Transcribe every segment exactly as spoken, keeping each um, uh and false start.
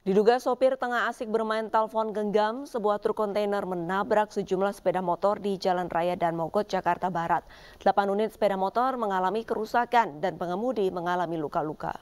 Diduga sopir tengah asik bermain telepon genggam, sebuah truk kontainer menabrak sejumlah sepeda motor di Jalan Raya Dan Mogot, Jakarta Barat. Delapan unit sepeda motor mengalami kerusakan dan pengemudi mengalami luka-luka.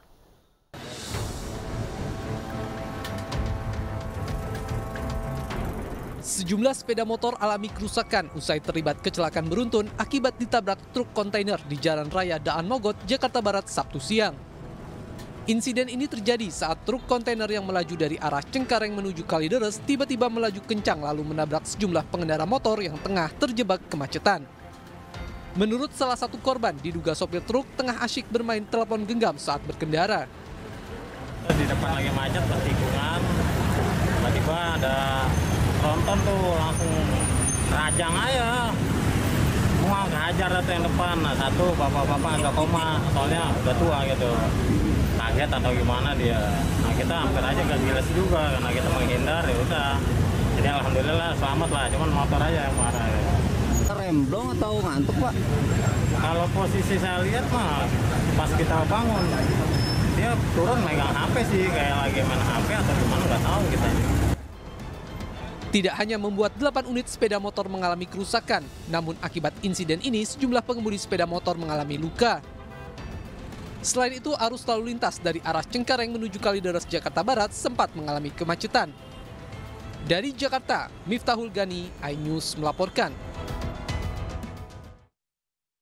Sejumlah sepeda motor alami kerusakan usai terlibat kecelakaan beruntun akibat ditabrak truk kontainer di Jalan Raya Daan Mogot, Jakarta Barat, Sabtu siang. Insiden ini terjadi saat truk kontainer yang melaju dari arah Cengkareng menuju Kalideres tiba-tiba melaju kencang lalu menabrak sejumlah pengendara motor yang tengah terjebak kemacetan. Menurut salah satu korban, diduga sopir truk tengah asyik bermain telepon genggam saat berkendara. Di depan lagi macet, bertikungan, tiba-tiba ada tronton tuh langsung rajang aja. Semua ngehajar tuh yang depan, nah, satu bapak-bapak agak koma, soalnya udah tua gitu. Kaget atau gimana dia. Nah kita hampir aja gak giles juga, karena kita menghindar ya udah. Jadi alhamdulillah selamat lah, cuman motor aja yang parah. Ya. Remblong atau ngantuk, Pak? Kalau posisi saya lihat mah pas kita bangun, dia turun megang H P sih, kayak lagi main H P atau gimana nggak tahu kita. Tidak hanya membuat delapan unit sepeda motor mengalami kerusakan, namun akibat insiden ini sejumlah pengemudi sepeda motor mengalami luka. Selain itu, arus lalu lintas dari arah Cengkareng menuju Kalideres, Jakarta Barat sempat mengalami kemacetan. Dari Jakarta, Miftahul Gani, iNews melaporkan.